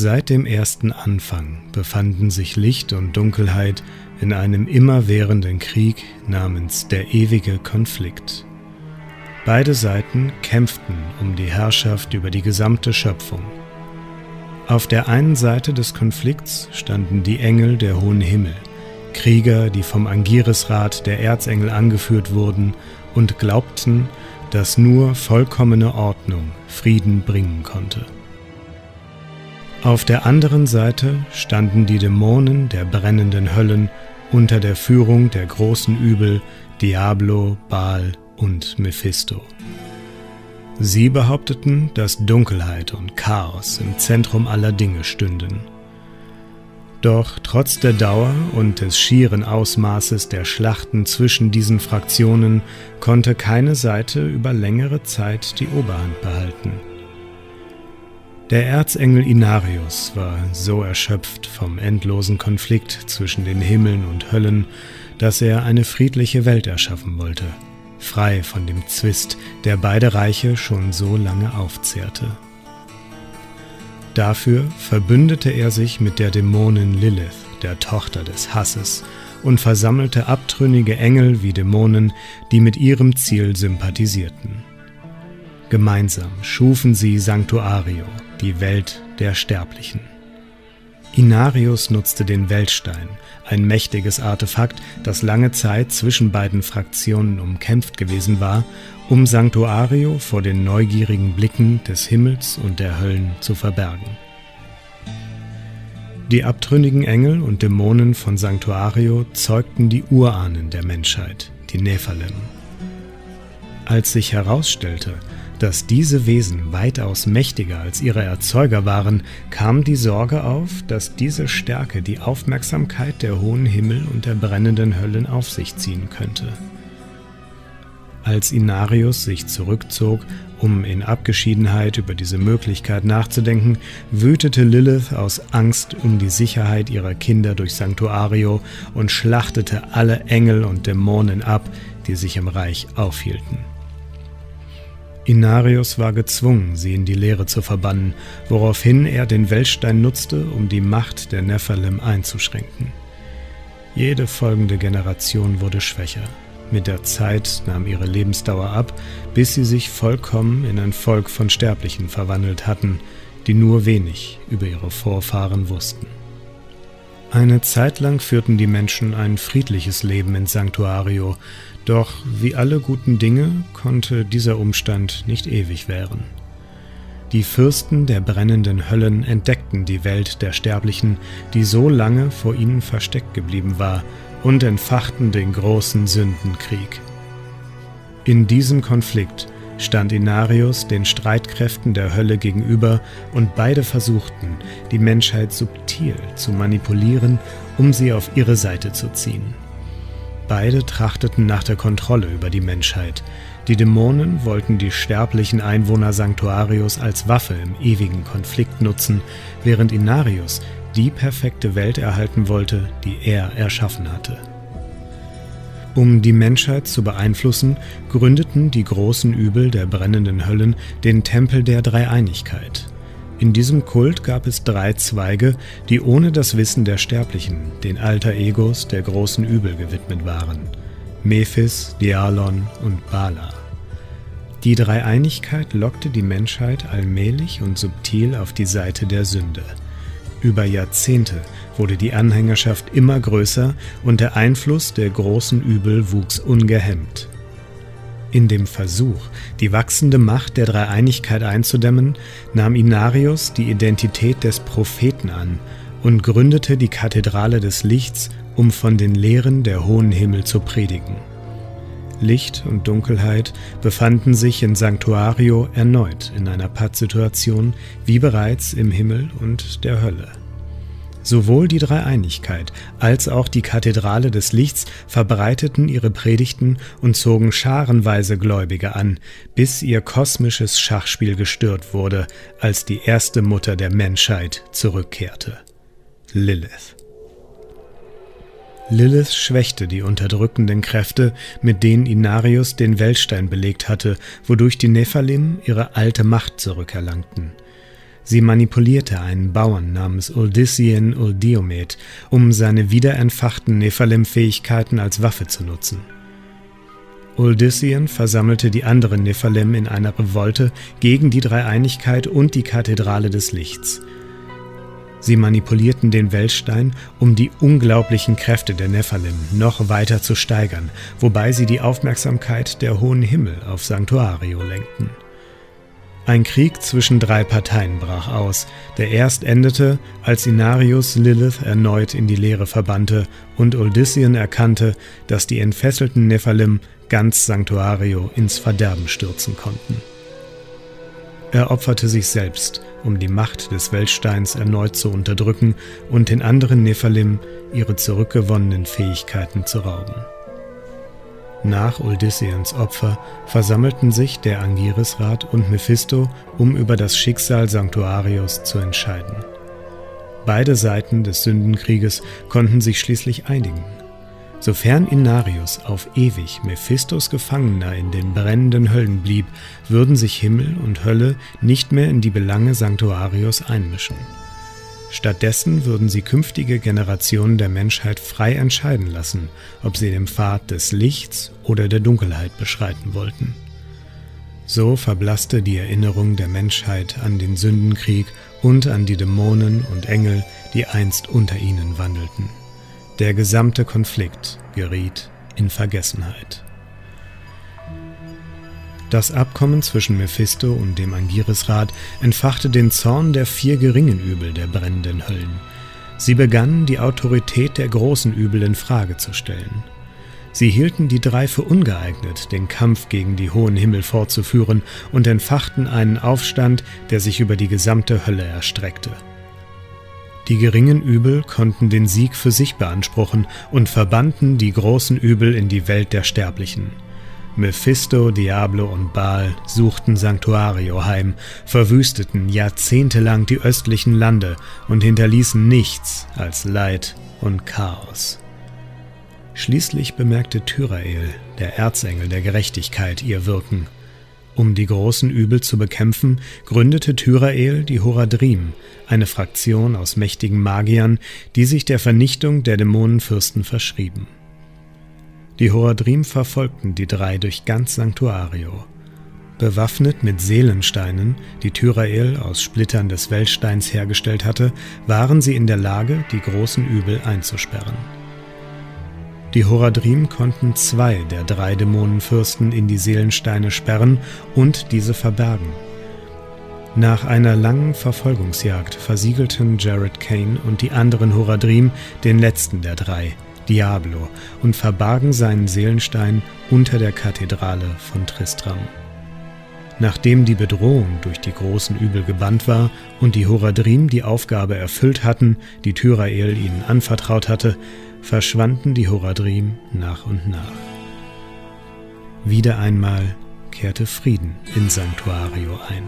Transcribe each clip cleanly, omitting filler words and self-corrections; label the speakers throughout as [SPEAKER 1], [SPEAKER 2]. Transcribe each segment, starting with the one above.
[SPEAKER 1] Seit dem ersten Anfang befanden sich Licht und Dunkelheit in einem immerwährenden Krieg namens der ewige Konflikt. Beide Seiten kämpften um die Herrschaft über die gesamte Schöpfung. Auf der einen Seite des Konflikts standen die Engel der hohen Himmel, Krieger, die vom Angirisrat der Erzengel angeführt wurden und glaubten, dass nur vollkommene Ordnung Frieden bringen konnte. Auf der anderen Seite standen die Dämonen der brennenden Höllen unter der Führung der großen Übel Diablo, Baal und Mephisto. Sie behaupteten, dass Dunkelheit und Chaos im Zentrum aller Dinge stünden. Doch trotz der Dauer und des schieren Ausmaßes der Schlachten zwischen diesen Fraktionen konnte keine Seite über längere Zeit die Oberhand behalten. Der Erzengel Inarius war so erschöpft vom endlosen Konflikt zwischen den Himmeln und Höllen, dass er eine friedliche Welt erschaffen wollte, frei von dem Zwist, der beide Reiche schon so lange aufzehrte. Dafür verbündete er sich mit der Dämonin Lilith, der Tochter des Hasses, und versammelte abtrünnige Engel wie Dämonen, die mit ihrem Ziel sympathisierten. Gemeinsam schufen sie Sanctuario, die Welt der Sterblichen. Inarius nutzte den Weltstein, ein mächtiges Artefakt, das lange Zeit zwischen beiden Fraktionen umkämpft gewesen war, um Sanctuario vor den neugierigen Blicken des Himmels und der Höllen zu verbergen. Die abtrünnigen Engel und Dämonen von Sanctuario zeugten die Urahnen der Menschheit, die Nephalim. Als sich herausstellte, dass diese Wesen weitaus mächtiger als ihre Erzeuger waren, kam die Sorge auf, dass diese Stärke die Aufmerksamkeit der hohen Himmel und der brennenden Höllen auf sich ziehen könnte. Als Inarius sich zurückzog, um in Abgeschiedenheit über diese Möglichkeit nachzudenken, wütete Lilith aus Angst um die Sicherheit ihrer Kinder durch Sanctuario und schlachtete alle Engel und Dämonen ab, die sich im Reich aufhielten. Inarius war gezwungen, sie in die Leere zu verbannen, woraufhin er den Weltstein nutzte, um die Macht der Nephalim einzuschränken. Jede folgende Generation wurde schwächer. Mit der Zeit nahm ihre Lebensdauer ab, bis sie sich vollkommen in ein Volk von Sterblichen verwandelt hatten, die nur wenig über ihre Vorfahren wussten. Eine Zeit lang führten die Menschen ein friedliches Leben in Sanctuario, doch wie alle guten Dinge konnte dieser Umstand nicht ewig währen. Die Fürsten der brennenden Höllen entdeckten die Welt der Sterblichen, die so lange vor ihnen versteckt geblieben war, und entfachten den großen Sündenkrieg. In diesem Konflikt stand Inarius den Streitkräften der Hölle gegenüber und beide versuchten, die Menschheit subtil zu manipulieren, um sie auf ihre Seite zu ziehen. Beide trachteten nach der Kontrolle über die Menschheit. Die Dämonen wollten die sterblichen Einwohner Sanctuarios als Waffe im ewigen Konflikt nutzen, während Inarius die perfekte Welt erhalten wollte, die er erschaffen hatte. Um die Menschheit zu beeinflussen, gründeten die großen Übel der brennenden Höllen den Tempel der Dreieinigkeit. In diesem Kult gab es 3 Zweige, die ohne das Wissen der Sterblichen den Alter Egos der großen Übel gewidmet waren: Mephis, Dialon und Bala. Die Dreieinigkeit lockte die Menschheit allmählich und subtil auf die Seite der Sünde. Über Jahrzehnte wurde die Anhängerschaft immer größer und der Einfluss der großen Übel wuchs ungehemmt. In dem Versuch, die wachsende Macht der Dreieinigkeit einzudämmen, nahm Inarius die Identität des Propheten an und gründete die Kathedrale des Lichts, um von den Lehren der hohen Himmel zu predigen. Licht und Dunkelheit befanden sich in Sanctuario erneut in einer Pattsituation wie bereits im Himmel und der Hölle. Sowohl die Dreieinigkeit als auch die Kathedrale des Lichts verbreiteten ihre Predigten und zogen scharenweise Gläubige an, bis ihr kosmisches Schachspiel gestört wurde, als die erste Mutter der Menschheit zurückkehrte: Lilith. Lilith schwächte die unterdrückenden Kräfte, mit denen Inarius den Weltstein belegt hatte, wodurch die Nephalim ihre alte Macht zurückerlangten. Sie manipulierte einen Bauern namens Uldissien Uldiomet, um seine wiederentfachten Nephalim-Fähigkeiten als Waffe zu nutzen. Uldissien versammelte die anderen Nephalim in einer Revolte gegen die Dreieinigkeit und die Kathedrale des Lichts. Sie manipulierten den Weltstein, um die unglaublichen Kräfte der Nephalim noch weiter zu steigern, wobei sie die Aufmerksamkeit der hohen Himmel auf Sanctuario lenkten. Ein Krieg zwischen 3 Parteien brach aus, der erst endete, als Inarius Lilith erneut in die Leere verbannte und Uldissien erkannte, dass die entfesselten Nephalim ganz Sanctuario ins Verderben stürzen konnten. Er opferte sich selbst, um die Macht des Weltsteins erneut zu unterdrücken und den anderen Nephalim ihre zurückgewonnenen Fähigkeiten zu rauben. Nach Uldissiens Opfer versammelten sich der Angirisrat und Mephisto, um über das Schicksal Sanctuarios zu entscheiden. Beide Seiten des Sündenkrieges konnten sich schließlich einigen. Sofern Inarius auf ewig Mephistos Gefangener in den brennenden Höllen blieb, würden sich Himmel und Hölle nicht mehr in die Belange Sanctuarios einmischen. Stattdessen würden sie künftige Generationen der Menschheit frei entscheiden lassen, ob sie den Pfad des Lichts oder der Dunkelheit beschreiten wollten. So verblasste die Erinnerung der Menschheit an den Sündenkrieg und an die Dämonen und Engel, die einst unter ihnen wandelten. Der gesamte Konflikt geriet in Vergessenheit. Das Abkommen zwischen Mephisto und dem Angirisrat entfachte den Zorn der 4 geringen Übel der brennenden Höllen. Sie begannen, die Autorität der großen Übel in Frage zu stellen. Sie hielten die 3 für ungeeignet, den Kampf gegen die hohen Himmel fortzuführen und entfachten einen Aufstand, der sich über die gesamte Hölle erstreckte. Die geringen Übel konnten den Sieg für sich beanspruchen und verbannten die großen Übel in die Welt der Sterblichen. Mephisto, Diablo und Baal suchten Sanctuario heim, verwüsteten jahrzehntelang die östlichen Lande und hinterließen nichts als Leid und Chaos. Schließlich bemerkte Tyrael, der Erzengel der Gerechtigkeit, ihr Wirken. Um die großen Übel zu bekämpfen, gründete Tyrael die Horadrim, eine Fraktion aus mächtigen Magiern, die sich der Vernichtung der Dämonenfürsten verschrieben. Die Horadrim verfolgten die 3 durch ganz Sanctuario. Bewaffnet mit Seelensteinen, die Tyrael aus Splittern des Weltsteins hergestellt hatte, waren sie in der Lage, die großen Übel einzusperren. Die Horadrim konnten 2 der 3 Dämonenfürsten in die Seelensteine sperren und diese verbergen. Nach einer langen Verfolgungsjagd versiegelten Jared Kane und die anderen Horadrim den letzten der 3, Diablo, und verbargen seinen Seelenstein unter der Kathedrale von Tristram. Nachdem die Bedrohung durch die großen Übel gebannt war und die Horadrim die Aufgabe erfüllt hatten, die Tyrael ihnen anvertraut hatte, verschwanden die Horadrim nach und nach. Wieder einmal kehrte Frieden in Sanctuario ein.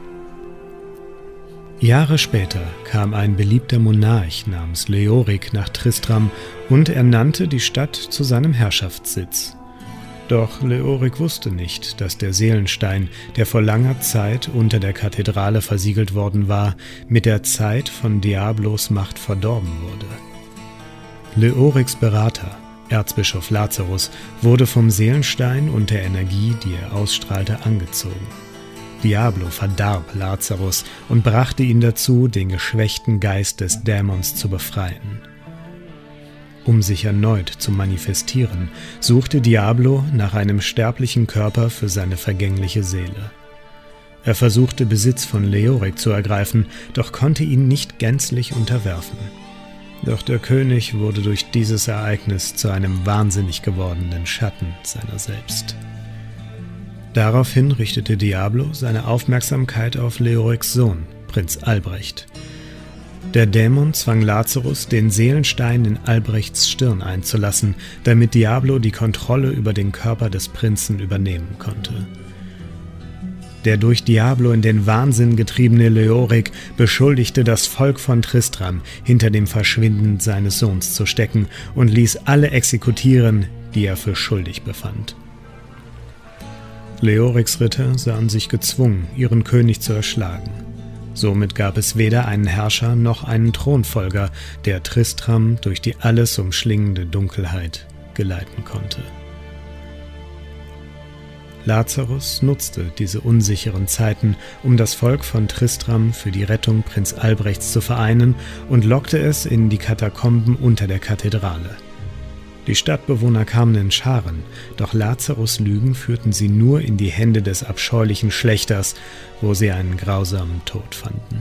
[SPEAKER 1] Jahre später kam ein beliebter Monarch namens Leorik nach Tristram und ernannte die Stadt zu seinem Herrschaftssitz. Doch Leorik wusste nicht, dass der Seelenstein, der vor langer Zeit unter der Kathedrale versiegelt worden war, mit der Zeit von Diablos Macht verdorben wurde. Leoriks Berater, Erzbischof Lazarus, wurde vom Seelenstein und der Energie, die er ausstrahlte, angezogen. Diablo verdarb Lazarus und brachte ihn dazu, den geschwächten Geist des Dämons zu befreien. Um sich erneut zu manifestieren, suchte Diablo nach einem sterblichen Körper für seine vergängliche Seele. Er versuchte Besitz von Leorik zu ergreifen, doch konnte ihn nicht gänzlich unterwerfen. Doch der König wurde durch dieses Ereignis zu einem wahnsinnig gewordenen Schatten seiner selbst. Daraufhin richtete Diablo seine Aufmerksamkeit auf Leoriks Sohn, Prinz Albrecht. Der Dämon zwang Lazarus, den Seelenstein in Albrechts Stirn einzulassen, damit Diablo die Kontrolle über den Körper des Prinzen übernehmen konnte. Der durch Diablo in den Wahnsinn getriebene Leorik beschuldigte das Volk von Tristram, hinter dem Verschwinden seines Sohns zu stecken, und ließ alle exekutieren, die er für schuldig befand. Leoriks Ritter sahen sich gezwungen, ihren König zu erschlagen. Somit gab es weder einen Herrscher noch einen Thronfolger, der Tristram durch die alles umschlingende Dunkelheit geleiten konnte. Lazarus nutzte diese unsicheren Zeiten, um das Volk von Tristram für die Rettung Prinz Albrechts zu vereinen und lockte es in die Katakomben unter der Kathedrale. Die Stadtbewohner kamen in Scharen, doch Lazarus' Lügen führten sie nur in die Hände des abscheulichen Schlächters, wo sie einen grausamen Tod fanden.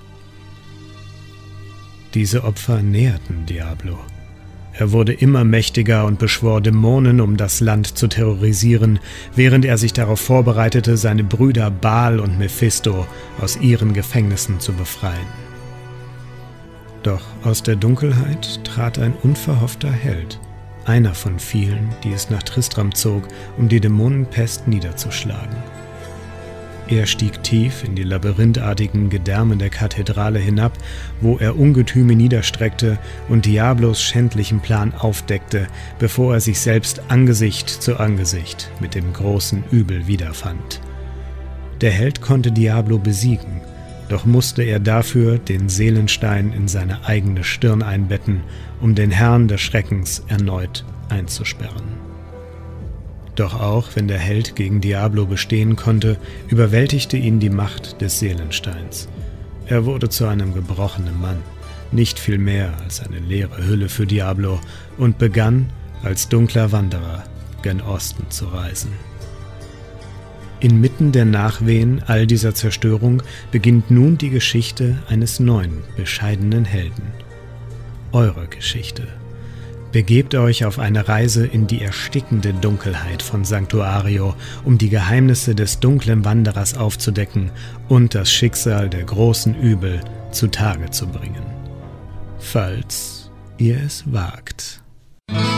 [SPEAKER 1] Diese Opfer näherten Diablo. Er wurde immer mächtiger und beschwor Dämonen, um das Land zu terrorisieren, während er sich darauf vorbereitete, seine Brüder Baal und Mephisto aus ihren Gefängnissen zu befreien. Doch aus der Dunkelheit trat ein unverhoffter Held, einer von vielen, die es nach Tristram zog, um die Dämonenpest niederzuschlagen. Er stieg tief in die labyrinthartigen Gedärme der Kathedrale hinab, wo er Ungetüme niederstreckte und Diablos schändlichen Plan aufdeckte, bevor er sich selbst Angesicht zu Angesicht mit dem großen Übel wiederfand. Der Held konnte Diablo besiegen, doch musste er dafür den Seelenstein in seine eigene Stirn einbetten, um den Herrn des Schreckens erneut einzusperren. Doch auch wenn der Held gegen Diablo bestehen konnte, überwältigte ihn die Macht des Seelensteins. Er wurde zu einem gebrochenen Mann, nicht viel mehr als eine leere Hülle für Diablo, und begann, als dunkler Wanderer gen Osten zu reisen. Inmitten der Nachwehen all dieser Zerstörung beginnt nun die Geschichte eines neuen, bescheidenen Helden. Eure Geschichte. Begebt euch auf eine Reise in die erstickende Dunkelheit von Sanctuario, um die Geheimnisse des dunklen Wanderers aufzudecken und das Schicksal der großen Übel zutage zu bringen. Falls ihr es wagt.